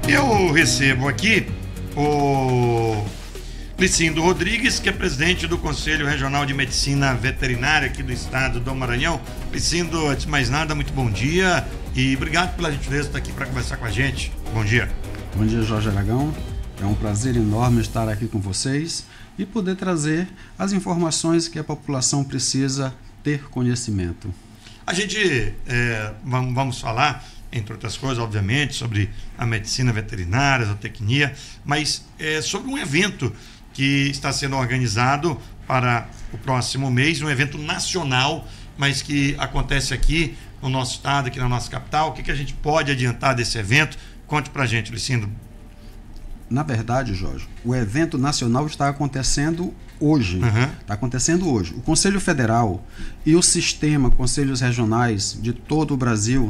Eu recebo aqui o Licindo Rodrigues, que é presidente do Conselho Regional de Medicina Veterinária aqui do estado do Maranhão. Licindo, antes de mais nada, muito bom dia e obrigado pela gentileza de estar aqui para conversar com a gente. Bom dia. Bom dia, Jorge Aragão. É um prazer enorme estar aqui com vocês e poder trazer as informações que a população precisa ter conhecimento. A gente vamos falar, entre outras coisas, obviamente, sobre a medicina veterinária, a zootecnia, mas sobre um evento que está sendo organizado para o próximo mês, um evento nacional, mas que acontece aqui no nosso estado, aqui na nossa capital. O que a gente pode adiantar desse evento? Conte pra gente, Licindo. Na verdade, Jorge, o evento nacional está acontecendo hoje. Está acontecendo hoje. O Conselho Federal e o sistema Conselhos Regionais de todo o Brasil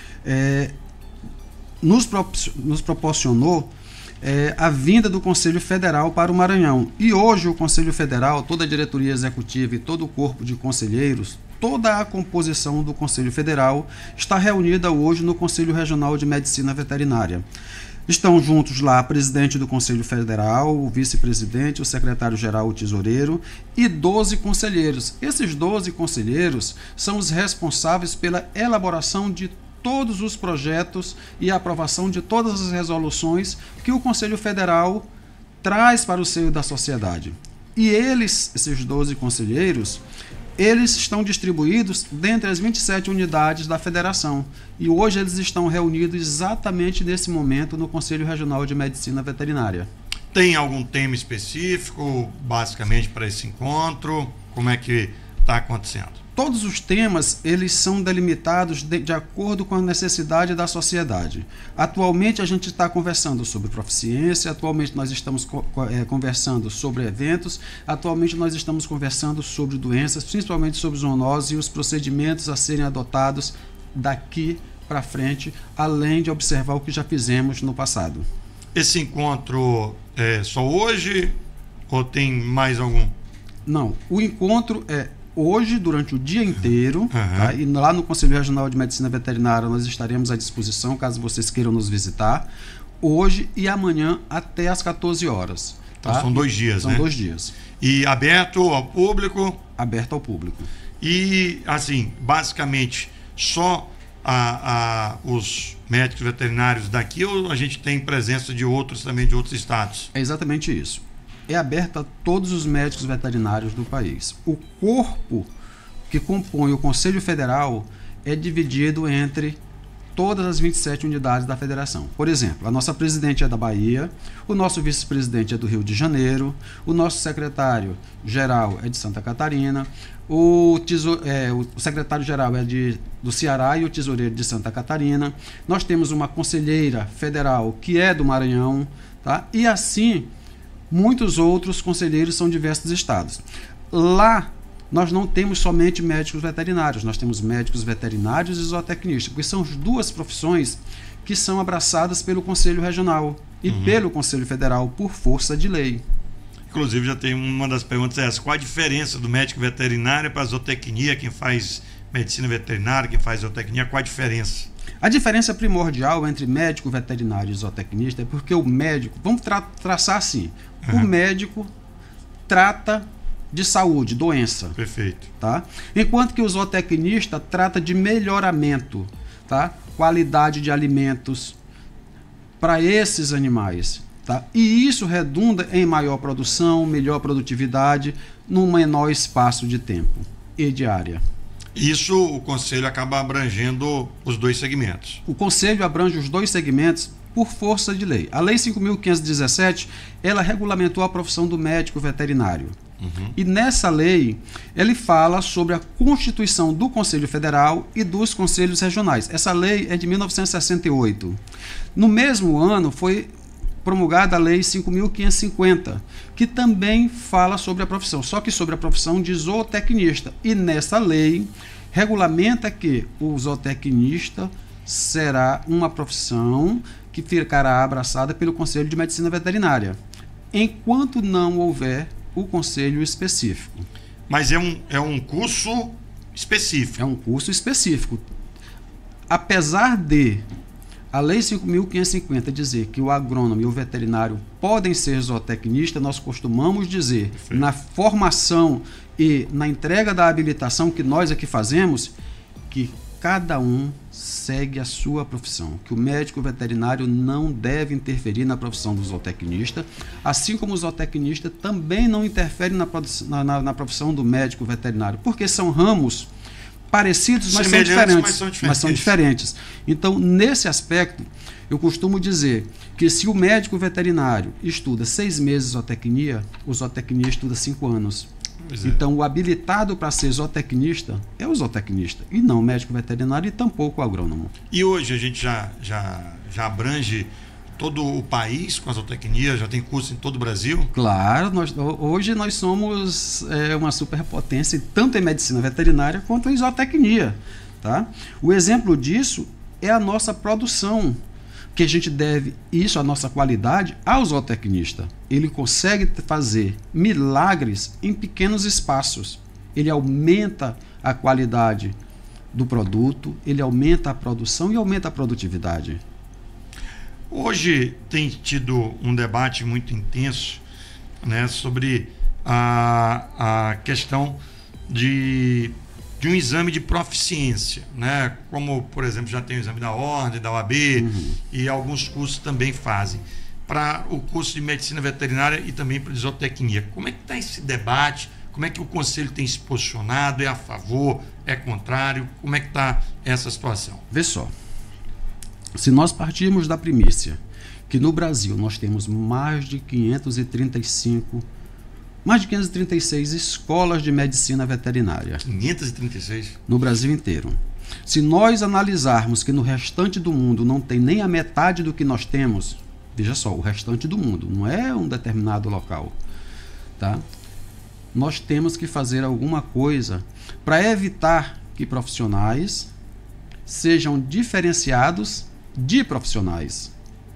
nos proporcionou a vinda do Conselho Federal para o Maranhão. E hoje o Conselho Federal, toda a diretoria executiva e todo o corpo de conselheiros, toda a composição do Conselho Federal está reunida hoje no Conselho Regional de Medicina Veterinária. Estão juntos lá o presidente do Conselho Federal, o vice-presidente, o secretário-geral, o tesoureiro e 12 conselheiros. Esses 12 conselheiros são os responsáveis pela elaboração de todos os projetos e a aprovação de todas as resoluções que o Conselho Federal traz para o seio da sociedade. E esses 12 conselheiros, eles estão distribuídos dentre as 27 unidades da federação. E hoje eles estão reunidos exatamente nesse momento no Conselho Regional de Medicina Veterinária. Tem algum tema específico, basicamente, para esse encontro? Como é que está acontecendo? Todos os temas, eles são delimitados de acordo com a necessidade da sociedade. Atualmente a gente está conversando sobre proficiência, atualmente nós estamos conversando sobre eventos, atualmente nós estamos conversando sobre doenças, principalmente sobre zoonose e os procedimentos a serem adotados daqui para frente, além de observar o que já fizemos no passado. Esse encontro é só hoje ou tem mais algum? Não, o encontro é hoje, durante o dia inteiro, tá? E lá no Conselho Regional de Medicina Veterinária nós estaremos à disposição, caso vocês queiram nos visitar, hoje e amanhã até às 14 horas. Tá? Então são 2 dias, né? São 2 dias. E aberto ao público? Aberto ao público. E, assim, basicamente, só os médicos veterinários daqui ou a gente tem presença de outros também, de outros estados? É exatamente isso. É aberta a todos os médicos veterinários do país. O corpo que compõe o Conselho Federal é dividido entre todas as 27 unidades da federação. Por exemplo, a nossa presidente é da Bahia, o nosso vice-presidente é do Rio de Janeiro, o nosso secretário-geral é de Santa Catarina, o secretário-geral é do Ceará e o tesoureiro de Santa Catarina. Nós temos uma conselheira federal que é do Maranhão, tá? E assim muitos outros conselheiros são de diversos estados. Lá, nós não temos somente médicos veterinários, nós temos médicos veterinários e zootecnistas, porque são as 2 profissões que são abraçadas pelo Conselho Regional e pelo Conselho Federal por força de lei. Inclusive, já tem uma das perguntas essa: qual a diferença do médico veterinário para a zootecnia, quem faz medicina veterinária, quem faz zootecnia, qual a diferença? A diferença primordial entre médico veterinário e zootecnista é porque o médico, vamos traçar assim, o médico trata de saúde, doença. Perfeito. Tá? Enquanto que o zootecnista trata de melhoramento, tá? Qualidade de alimentos para esses animais. Tá? E isso redunda em maior produção, melhor produtividade, num menor espaço de tempo e de área. Isso o Conselho acaba abrangendo os 2 segmentos. O Conselho abrange os 2 segmentos por força de lei. A Lei 5.517, ela regulamentou a profissão do médico veterinário. E nessa lei, ele fala sobre a constituição do Conselho Federal e dos Conselhos Regionais. Essa lei é de 1968. No mesmo ano, foi promulgada a Lei 5.550, que também fala sobre a profissão, só que sobre a profissão de zootecnista. E nessa lei regulamenta que o zootecnista será uma profissão que ficará abraçada pelo Conselho de Medicina Veterinária, enquanto não houver o conselho específico. Mas é um curso específico. É um curso específico. Apesar de a Lei 5.550 dizer que o agrônomo e o veterinário podem ser zootecnistas, nós costumamos dizer, Perfeito. na formação e na entrega da habilitação que nós aqui fazemos, que cada um segue a sua profissão, que o médico veterinário não deve interferir na profissão do zootecnista, assim como o zootecnista também não interfere na profissão do médico veterinário, porque são ramos parecidos, mas são diferentes. Então, nesse aspecto, eu costumo dizer que se o médico veterinário estuda 6 meses zootecnia, o zootecnia estuda 5 anos. Então, o habilitado para ser zootecnista é o zootecnista, e não o médico veterinário e tampouco o agrônomo. E hoje a gente já abrange todo o país com a zootecnia, já tem curso em todo o Brasil? Claro, hoje nós somos uma superpotência, tanto em medicina veterinária quanto em zootecnia. Tá? O exemplo disso é a nossa produção, que a gente deve isso, a nossa qualidade, ao zootecnista. Ele consegue fazer milagres em pequenos espaços. Ele aumenta a qualidade do produto, ele aumenta a produção e aumenta a produtividade. Hoje tem tido um debate muito intenso, né, sobre a questão de um exame de proficiência, né? Como, por exemplo, já tem o exame da ordem, da OAB, e alguns cursos também fazem, para o curso de medicina veterinária e também para zootecnia. Como é que está esse debate? Como é que o Conselho tem se posicionado? É a favor? É contrário? Como é que está essa situação? Vê só, se nós partirmos da primícia que no Brasil nós temos mais de 536 escolas de medicina veterinária. 536? No Brasil inteiro. Se nós analisarmos que no restante do mundo não tem nem a metade do que nós temos, veja só, o restante do mundo, não é um determinado local, tá? Nós temos que fazer alguma coisa para evitar que profissionais sejam diferenciados de profissionais.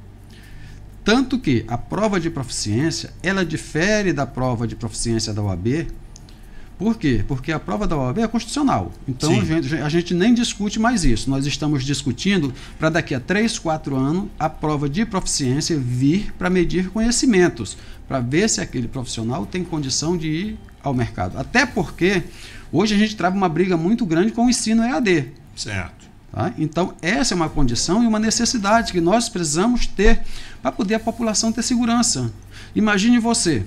Tanto que a prova de proficiência, ela difere da prova de proficiência da OAB. Por quê? Porque a prova da OAB é constitucional. Então a gente nem discute mais isso. Nós estamos discutindo para daqui a 3, 4 anos a prova de proficiência vir para medir conhecimentos, para ver se aquele profissional tem condição de ir ao mercado. Até porque hoje a gente trava uma briga muito grande com o ensino EAD. Certo. Tá? Então, essa é uma condição e uma necessidade que nós precisamos ter para poder a população ter segurança. Imagine você,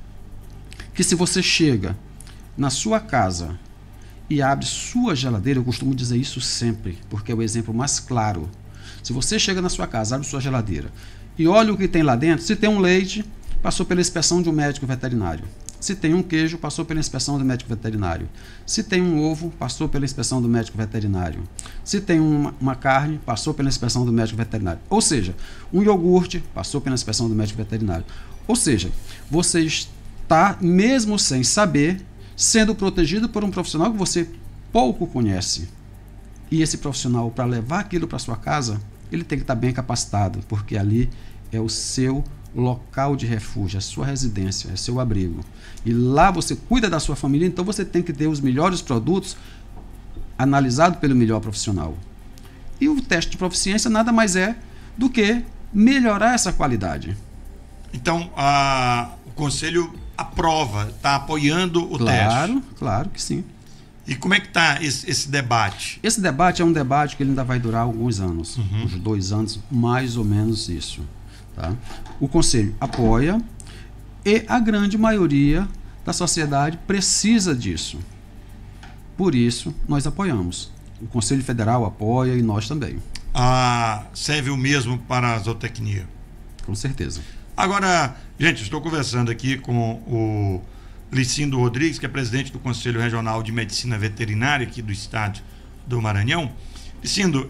que se você chega na sua casa e abre sua geladeira, eu costumo dizer isso sempre, porque é o exemplo mais claro. Se você chega na sua casa, abre sua geladeira e olha o que tem lá dentro, se tem um leite, passou pela inspeção de um médico veterinário. Se tem um queijo, passou pela inspeção do médico veterinário. Se tem um ovo, passou pela inspeção do médico veterinário. Se tem uma carne, passou pela inspeção do médico veterinário. Ou seja, um iogurte, passou pela inspeção do médico veterinário. Ou seja, você está, mesmo sem saber, sendo protegido por um profissional que você pouco conhece. E esse profissional, para levar aquilo para sua casa, ele tem que estar bem capacitado, porque ali é o seu local de refúgio, a sua residência, é seu abrigo. E lá você cuida da sua família, então você tem que ter os melhores produtos analisados pelo melhor profissional. E o teste de proficiência nada mais é do que melhorar essa qualidade. Então, o Conselho aprova, está apoiando o teste. Claro que sim. E como é que está esse debate? Esse debate é um debate que ele ainda vai durar alguns anos, uns 2 anos, mais ou menos isso. Tá? O Conselho apoia e a grande maioria da sociedade precisa disso. Por isso, nós apoiamos. O Conselho Federal apoia e nós também. Serve o mesmo para a zootecnia? Com certeza. Agora, gente, estou conversando aqui com o Licindo Rodrigues, que é presidente do Conselho Regional de Medicina Veterinária aqui do estado do Maranhão. Licindo,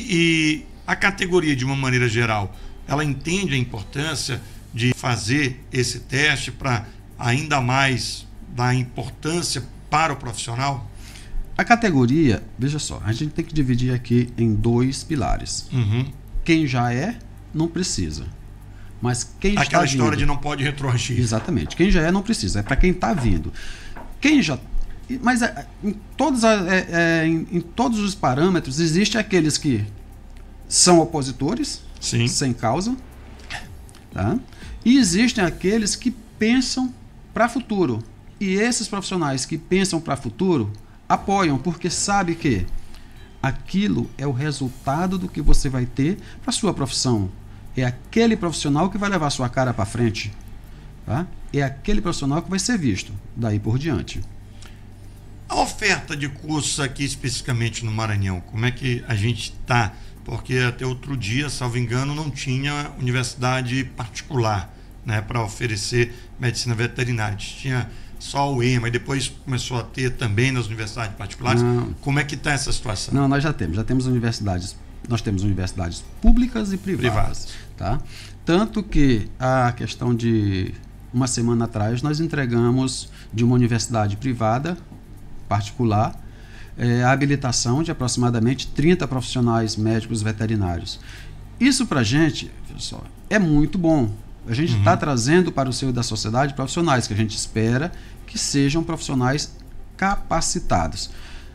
e a categoria, de uma maneira geral, ela entende a importância de fazer esse teste para ainda mais dar importância para o profissional? A categoria, veja só, a gente tem que dividir aqui em 2 pilares. Quem já é, não precisa. Mas quem está vindo... Aquela história de não pode retroagir. Exatamente. Quem já é, não precisa. É para quem está vindo. Quem já... Mas em todos os parâmetros, existe aqueles que são opositores, Sim. sem causa, tá? E existem aqueles que pensam para futuro. E esses profissionais que pensam para futuro apoiam, porque sabe que aquilo é o resultado do que você vai ter para sua profissão. É aquele profissional que vai levar sua cara para frente, tá? É aquele profissional que vai ser visto daí por diante. A oferta de cursos aqui especificamente no Maranhão, como é que a gente está? Porque até outro dia, salvo engano, não tinha universidade particular, né, para oferecer medicina veterinária. Tinha só o EMA e depois começou a ter também nas universidades particulares. Não. Como é que está essa situação? Não, nós já temos universidades. Nós temos universidades públicas e privadas. Tá? Tanto que a questão de uma semana atrás nós entregamos de uma universidade privada, particular, a habilitação de aproximadamente 30 profissionais médicos veterinários. Isso para a gente, pessoal, é muito bom. A gente está trazendo para o seio da sociedade profissionais que a gente espera que sejam profissionais capacitados.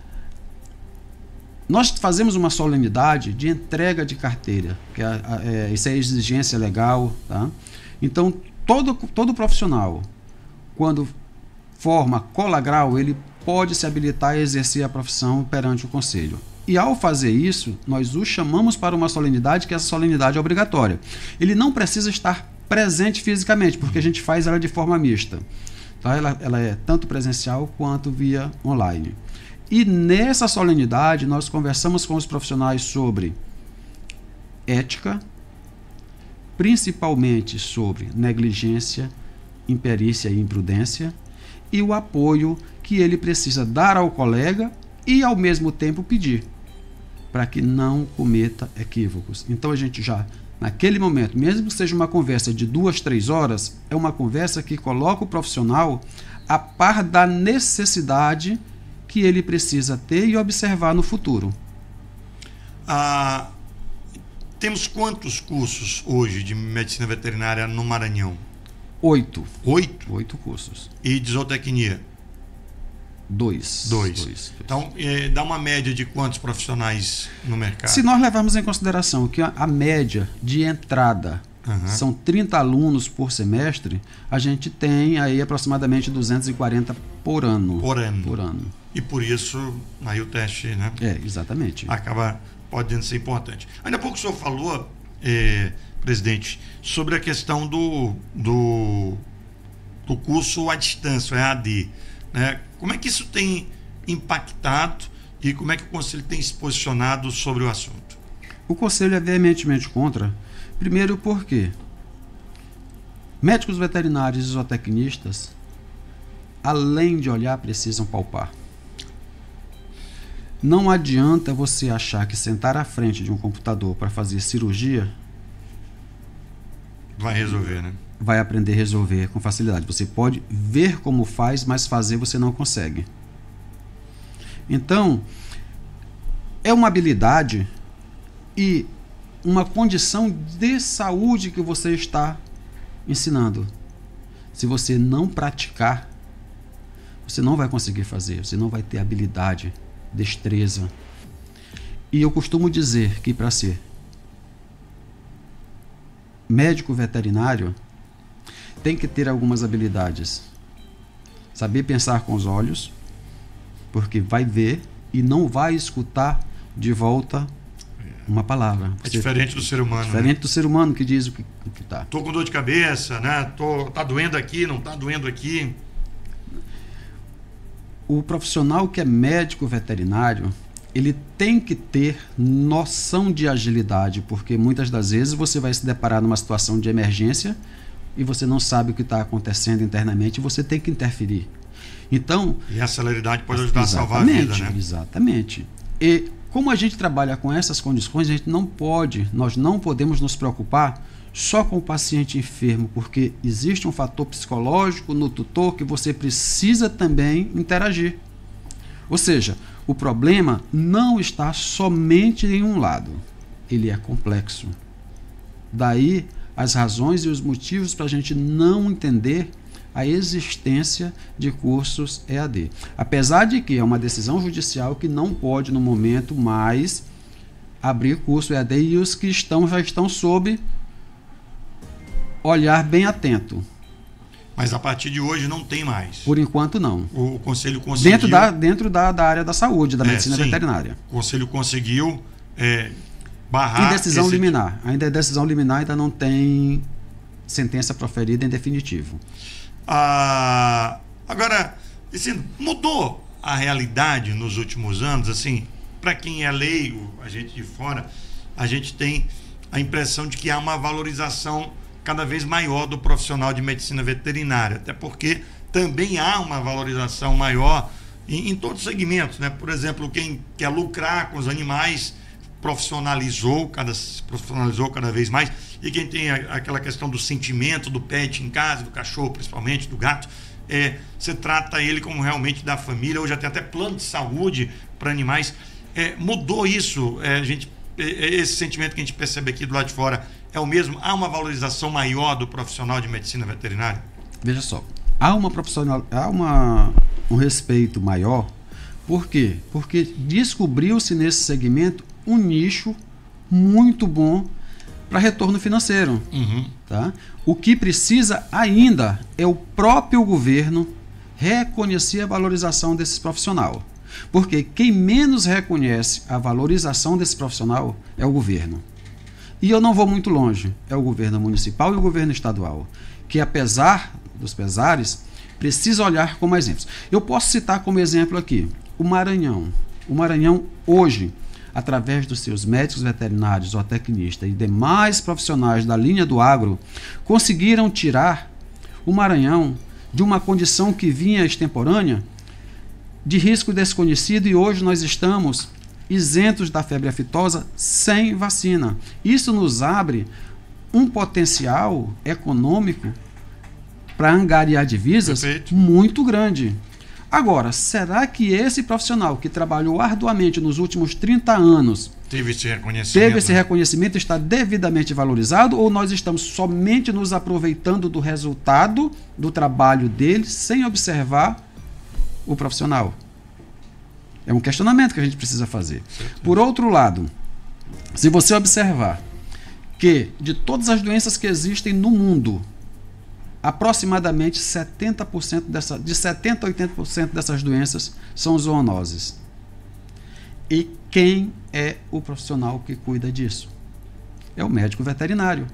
Nós fazemos uma solenidade de entrega de carteira, que isso é exigência legal. Tá? Então, todo profissional, quando forma cola grau, ele pode se habilitar a exercer a profissão perante o Conselho. E ao fazer isso, nós o chamamos para uma solenidade, que essa solenidade é obrigatória. Ele não precisa estar presente fisicamente, porque a gente faz ela de forma mista. Tá? Ela é tanto presencial quanto via online. E nessa solenidade, nós conversamos com os profissionais sobre ética, principalmente sobre negligência, imperícia e imprudência, e o apoio que ele precisa dar ao colega e, ao mesmo tempo, pedir para que não cometa equívocos. Então, a gente já, naquele momento, mesmo que seja uma conversa de 2, 3 horas, é uma conversa que coloca o profissional a par da necessidade que ele precisa ter e observar no futuro. Temos quantos cursos hoje de medicina veterinária no Maranhão? 8. 8? 8 cursos. E de zootecnia? 2. Então, dá uma média de quantos profissionais no mercado? Se nós levarmos em consideração que a média de entrada são 30 alunos por semestre, a gente tem aí aproximadamente 240 por ano. Por ano. E por isso, aí o teste, né? Exatamente. Acaba podendo ser importante. Ainda há pouco o senhor falou, presidente, sobre a questão do curso à distância, EAD. Né? Como é que isso tem impactado e como é que o Conselho tem se posicionado sobre o assunto? O Conselho é veementemente contra. Primeiro porque médicos veterinários e zootecnistas, além de olhar, precisam palpar. Não adianta você achar que sentar à frente de um computador para fazer cirurgia vai resolver, né? Vai aprender a resolver com facilidade. Você pode ver como faz, mas fazer você não consegue. Então, é uma habilidade e uma condição de saúde que você está ensinando. Se você não praticar, você não vai conseguir fazer, você não vai ter habilidade, destreza. E eu costumo dizer que para ser médico veterinário tem que ter algumas habilidades. Saber pensar com os olhos, porque vai ver e não vai escutar de volta uma palavra. É diferente do ser humano. Diferente do ser humano que diz o que tá. Tô com dor de cabeça, né? Tá doendo aqui, não tá doendo aqui. O profissional que é médico veterinário, ele tem que ter noção de agilidade, porque muitas das vezes você vai se deparar numa situação de emergência e você não sabe o que está acontecendo internamente e você tem que interferir. Então, e a celeridade pode ajudar a salvar a vida, né? Exatamente. E como a gente trabalha com essas condições, nós não podemos nos preocupar só com o paciente enfermo, porque existe um fator psicológico no tutor que você precisa também interagir. Ou seja, o problema não está somente em um lado, ele é complexo. Daí as razões e os motivos para a gente não entender a existência de cursos EAD. Apesar de que é uma decisão judicial que não pode, no momento, mais abrir curso EAD e os que já estão sob olhar bem atento. Mas a partir de hoje não tem mais. Por enquanto, não. O Conselho conseguiu... Dentro da área da saúde, da medicina veterinária. O Conselho conseguiu barrar... Em decisão liminar. Ainda é decisão liminar, ainda não tem sentença proferida em definitivo. Agora, assim, mudou a realidade nos últimos anos? Assim, para quem é leigo, a gente de fora, a gente tem a impressão de que há uma valorização cada vez maior do profissional de medicina veterinária, até porque também há uma valorização maior em todos os segmentos, né? Por exemplo, quem quer lucrar com os animais profissionalizou cada vez mais, e quem tem aquela questão do sentimento do pet em casa, do cachorro principalmente, do gato, você trata ele como realmente da família. Hoje até plano de saúde para animais. Mudou isso, esse sentimento que a gente percebe aqui do lado de fora é o mesmo? Há uma valorização maior do profissional de medicina veterinária? Veja só, há um respeito maior. Por quê? Porque descobriu-se nesse segmento um nicho muito bom para retorno financeiro. Uhum. Tá? O que precisa ainda é o próprio governo reconhecer a valorização desse profissional. Porque quem menos reconhece a valorização desse profissional é o governo. E eu não vou muito longe, é o governo municipal e o governo estadual, que apesar dos pesares, precisa olhar como exemplos. Eu posso citar como exemplo aqui o Maranhão. O Maranhão hoje, através dos seus médicos veterinários, zootecnistas e demais profissionais da linha do agro, conseguiram tirar o Maranhão de uma condição que vinha extemporânea, de risco desconhecido, e hoje nós estamos isentos da febre aftosa sem vacina. Isso nos abre um potencial econômico para angariar divisas muito grande. Agora, será que esse profissional que trabalhou arduamente nos últimos 30 anos teve esse reconhecimento, está devidamente valorizado, ou nós estamos somente nos aproveitando do resultado do trabalho dele sem observar o profissional? É um questionamento que a gente precisa fazer. Por outro lado, se você observar que de todas as doenças que existem no mundo, aproximadamente 70% de 70% a 80% dessas doenças são zoonoses. E quem é o profissional que cuida disso? É o médico veterinário.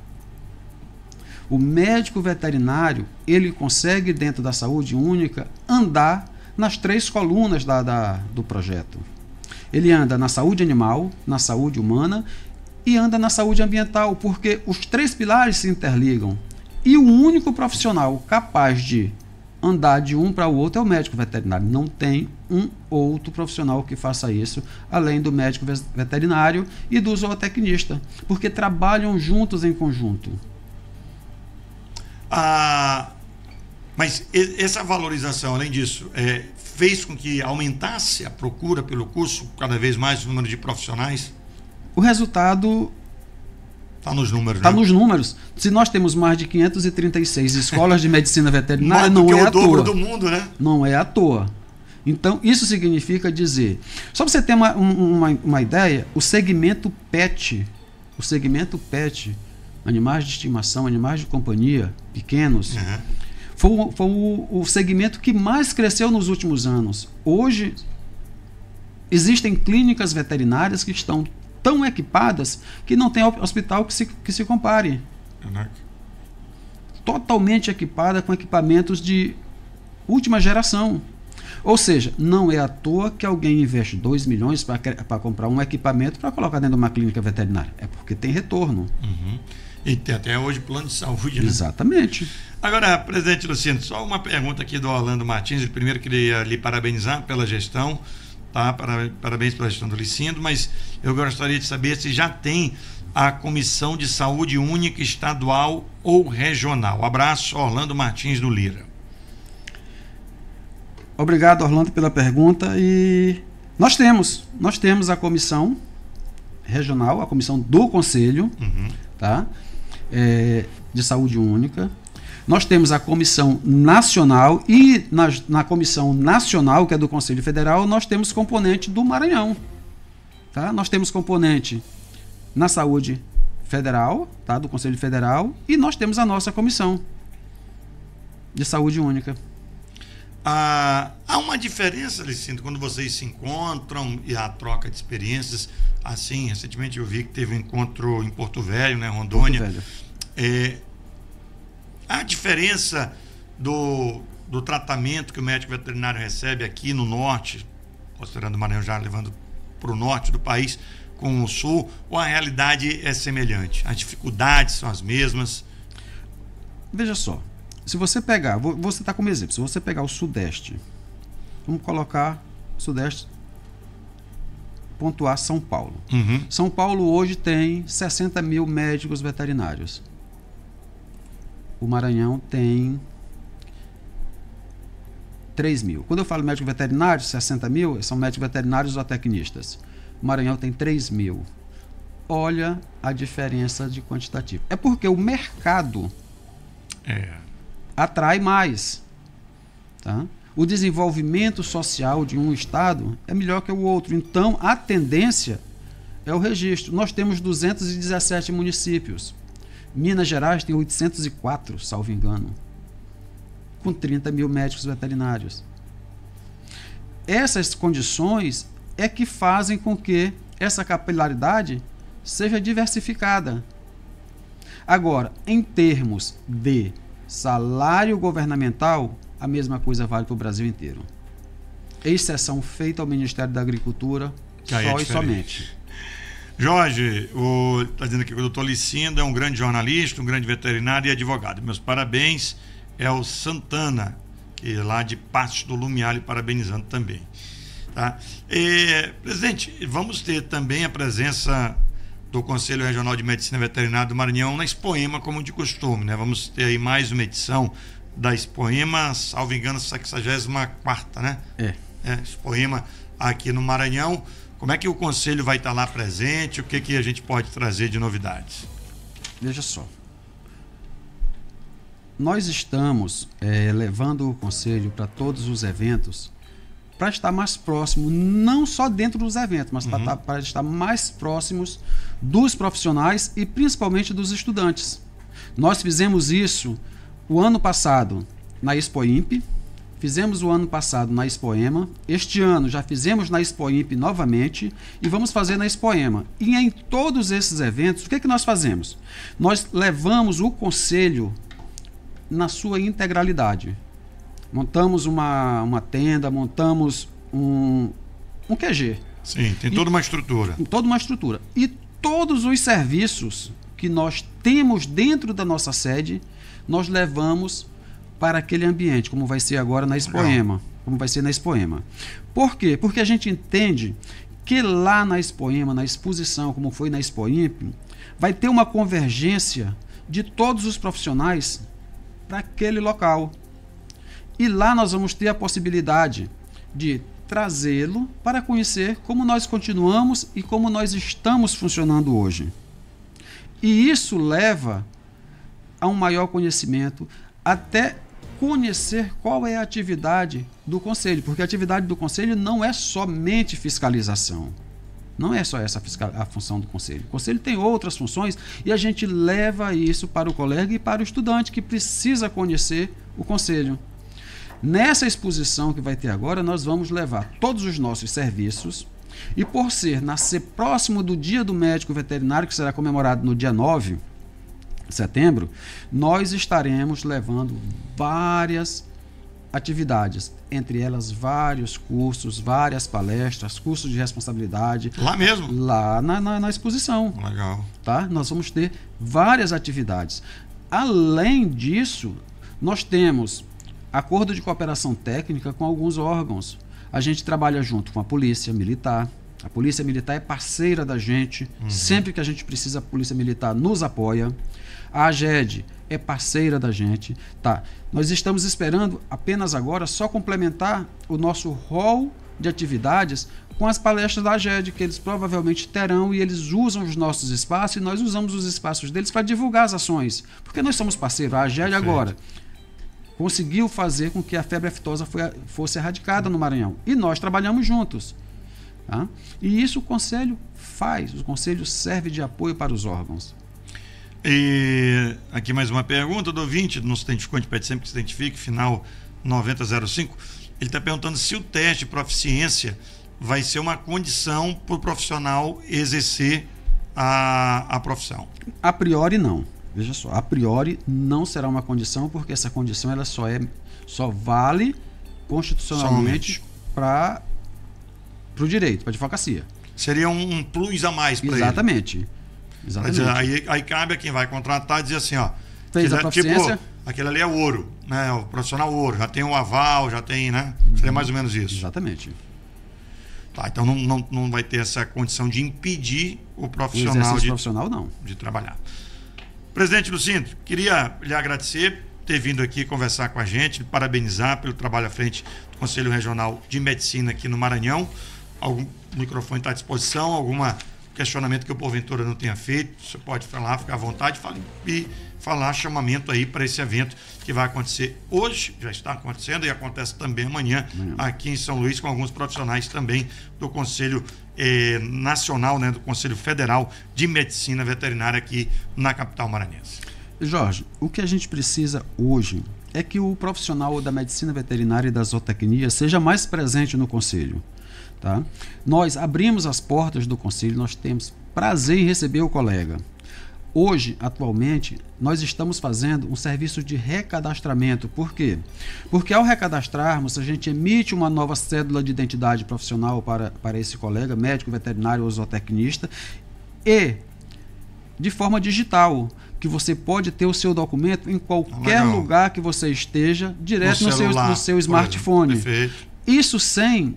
O médico veterinário, ele consegue, dentro da saúde única, andar nas 3 colunas do projeto. Ele anda na saúde animal, na saúde humana e anda na saúde ambiental, porque os 3 pilares se interligam. E o único profissional capaz de andar de um para o outro é o médico veterinário. Não tem um outro profissional que faça isso, além do médico veterinário e do zootecnista, porque trabalham juntos em conjunto. Mas essa valorização, além disso, fez com que aumentasse a procura pelo curso, cada vez mais o número de profissionais? O resultado está nos números. Está nos números. Se nós temos mais de 536 escolas de medicina veterinária, não é à toa. O dobro do mundo, né? Não é à toa. Então, isso significa dizer... Só para você ter uma ideia, o segmento PET, animais de estimação, animais de companhia, pequenos, foi o segmento que mais cresceu nos últimos anos. Hoje, existem clínicas veterinárias que estão tão equipadas que não tem hospital que se compare. Totalmente equipada com equipamentos de última geração. Ou seja, não é à toa que alguém investe 2 milhões para comprar um equipamento para colocar dentro de uma clínica veterinária. É porque tem retorno. E tem até hoje plano de saúde, né? Exatamente. Agora, presidente Luciano, só uma pergunta aqui do Orlando Martins. Ele primeiro queria lhe parabenizar pela gestão, tá? Parabéns pela gestão do Licindo, mas eu gostaria de saber se já tem a Comissão de Saúde Única Estadual ou Regional. Abraço, Orlando Martins do Lira. Obrigado, Orlando, pela pergunta. E nós temos a comissão regional, a comissão do Conselho, tá? De Saúde Única. Nós temos a comissão nacional e na comissão nacional, que é do Conselho Federal, nós temos componente do Maranhão. Tá? Nós temos componente na saúde federal, tá? Do Conselho Federal, e nós temos a nossa comissão de saúde única. Há uma diferença, Licinda, quando vocês se encontram e há troca de experiências. Assim, recentemente eu vi que teve um encontro em Porto Velho, né, Rondônia. Porto Velho. A diferença do tratamento que o médico veterinário recebe aqui no norte, considerando o Maranhão já levando para o norte do país, com o sul, ou a realidade é semelhante? As dificuldades são as mesmas? Veja só, se você pegar, vou citar como exemplo, se você pegar o Sudeste, vamos colocar Sudeste, pontuar São Paulo. Uhum. São Paulo hoje tem 60 mil médicos veterinários. O Maranhão tem 3 mil. Quando eu falo médico veterinário, 60 mil, são médicos veterinários ou tecnistas. O Maranhão tem 3 mil. Olha a diferença de quantitativo. É porque o mercado atrai mais. Tá? O desenvolvimento social de um estado é melhor que o outro. Então, a tendência é o registro. Nós temos 217 municípios. Minas Gerais tem 804, salvo engano, com 30 mil médicos veterinários. Essas condições é que fazem com que essa capilaridade seja diversificada. Agora, em termos de salário governamental, a mesma coisa vale para o Brasil inteiro. Exceção feita ao Ministério da Agricultura, só e somente. Jorge, está dizendo aqui que o doutor Licinda é um grande jornalista, um grande veterinário e advogado. Meus parabéns. É o Santana, que é lá de Passos do Lumiar, lhe parabenizando também. Tá? Presidente, vamos ter também a presença do Conselho Regional de Medicina Veterinária do Maranhão na Expoema, como de costume, né? Vamos ter aí mais uma edição da Expoema, salvo engano, 64ª, né? Expoema aqui no Maranhão. Como é que o Conselho vai estar lá presente? O que a gente pode trazer de novidades? Veja só. Nós estamos levando o Conselho para todos os eventos para estar mais próximo, não só dentro dos eventos, mas para estar mais próximos dos profissionais e principalmente dos estudantes. Nós fizemos isso o ano passado na Expoimp, fizemos o ano passado na Expoema, este ano já fizemos na Expoimp novamente e vamos fazer na Expoema. E em todos esses eventos, o que nós fazemos? Nós levamos o Conselho na sua integralidade. Montamos uma tenda, montamos um QG. Sim, tem toda uma estrutura. Toda uma estrutura. E todos os serviços que nós temos dentro da nossa sede, nós levamos para aquele ambiente, como vai ser agora na Expoema. Como vai ser na Expoema. Por quê? Porque a gente entende que lá na Expoema, na exposição, como foi na Expoimp, vai ter uma convergência de todos os profissionais para aquele local. E lá nós vamos ter a possibilidade de trazê-lo para conhecer como nós continuamos e como nós estamos funcionando hoje. E isso leva a um maior conhecimento, até conhecer qual é a atividade do Conselho, porque a atividade do Conselho não é somente fiscalização. Não é só essa a função do Conselho. O Conselho tem outras funções e a gente leva isso para o colega e para o estudante que precisa conhecer o Conselho. Nessa exposição que vai ter agora, nós vamos levar todos os nossos serviços e por ser próximo do Dia do Médico Veterinário, que será comemorado no dia 9 de setembro, nós estaremos levando várias atividades, entre elas vários cursos, várias palestras, cursos de responsabilidade. Lá mesmo? Lá na exposição. Legal. Tá? Nós vamos ter várias atividades. Além disso, nós temos acordo de cooperação técnica com alguns órgãos. A gente trabalha junto com a Polícia Militar. A Polícia Militar é parceira da gente. Sempre que a gente precisa, a Polícia Militar nos apoia. A AGED é parceira da gente. Tá. Nós estamos esperando apenas agora só complementar o nosso rol de atividades com as palestras da AGED, que eles provavelmente terão, e eles usam os nossos espaços e nós usamos os espaços deles para divulgar as ações. Porque nós somos parceiros. A AGED agora conseguiu fazer com que a febre aftosa fosse erradicada no Maranhão. E nós trabalhamos juntos. Tá? E isso o Conselho faz, o Conselho serve de apoio para os órgãos. E aqui mais uma pergunta do ouvinte, não se identificou, a gente pede sempre que se identifique, final 9005. Ele está perguntando se o teste de proficiência vai ser uma condição para o profissional exercer a profissão. A priori não. Veja só, a priori não será uma condição, porque essa condição ela só vale constitucionalmente para o direito, para a advocacia. Seria um plus a mais para ele. Exatamente. Mas aí cabe a quem vai contratar dizer assim, ó, fez a proficiência. Tipo, aquele ali é ouro, né? O profissional ouro, já tem o aval, já tem, né? Seria mais ou menos isso. Exatamente. Tá, então não vai ter essa condição de impedir o profissional, de trabalhar. Presidente do Sindro, queria lhe agradecer ter vindo aqui conversar com a gente, parabenizar pelo trabalho à frente do Conselho Regional de Medicina aqui no Maranhão. O microfone está à disposição, algum questionamento que eu porventura não tenha feito, você pode falar, ficar à vontade e falar chamamento aí para esse evento que vai acontecer hoje, já está acontecendo e acontece também amanhã aqui em São Luís, com alguns profissionais também do Conselho Nacional, né, do Conselho Federal de Medicina Veterinária aqui na capital maranhense. Jorge, o que a gente precisa hoje é que o profissional da medicina veterinária e da zootecnia seja mais presente no Conselho. Tá? Nós abrimos as portas do Conselho, nós temos prazer em receber o colega. Hoje, atualmente, nós estamos fazendo um serviço de recadastramento. Por quê? Porque ao recadastrarmos, a gente emite uma nova cédula de identidade profissional para esse colega, médico, veterinário ou zootecnista, e de forma digital, que você pode ter o seu documento em qualquer lugar que você esteja, direto no seu smartphone. Perfeito. Isso sem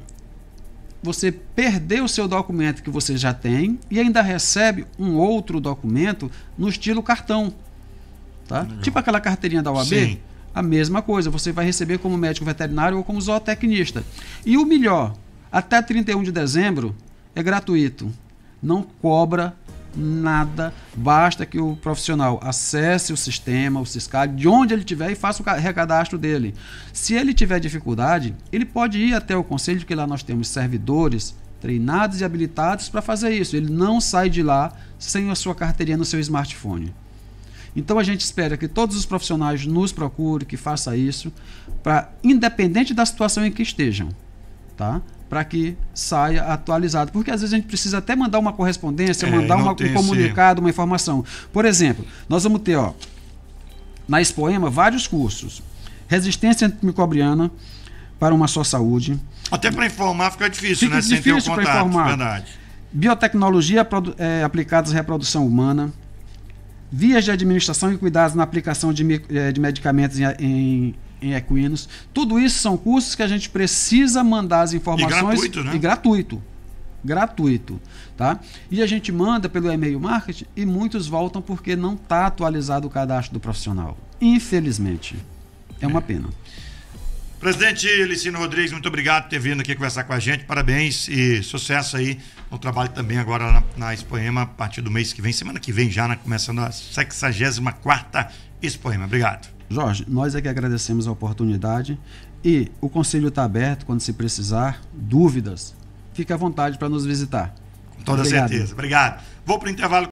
você perder o seu documento que você já tem e ainda recebe um outro documento no estilo cartão. Tá? Tipo aquela carteirinha da OAB. Sim. A mesma coisa, você vai receber como médico veterinário ou como zootecnista. E o melhor, até 31 de dezembro é gratuito. Não cobra nada, basta que o profissional acesse o sistema, o Siscale, de onde ele estiver e faça o recadastro dele. Se ele tiver dificuldade, ele pode ir até o Conselho, porque lá nós temos servidores treinados e habilitados para fazer isso. Ele não sai de lá sem a sua carteirinha no seu smartphone. Então a gente espera que todos os profissionais nos procurem, que façam isso, independente da situação em que estejam, tá? Para que saia atualizado. Porque às vezes a gente precisa até mandar uma correspondência, mandar um comunicado, uma informação. Por exemplo, nós vamos ter na Expoema vários cursos. Resistência antimicrobiana para uma só saúde. Até para informar fica difícil, né? Sem ter o contato, para informar. Verdade. Biotecnologia aplicadas à reprodução humana. Vias de administração e cuidados na aplicação de medicamentos em equinos. Tudo isso são cursos que a gente precisa mandar as informações. E gratuito, né? E gratuito. Tá? E a gente manda pelo e-mail marketing e muitos voltam porque não está atualizado o cadastro do profissional. Infelizmente. É uma pena. Presidente Licínio Rodrigues, muito obrigado por ter vindo aqui conversar com a gente. Parabéns e sucesso aí no trabalho também agora na Expoema, a partir do mês que vem, semana que vem já, começando a 64ª Expoema. Obrigado. Jorge, nós é que agradecemos a oportunidade e o Conselho está aberto quando se precisar. Dúvidas, fique à vontade para nos visitar. Com toda certeza. Obrigado. Vou para o intervalo.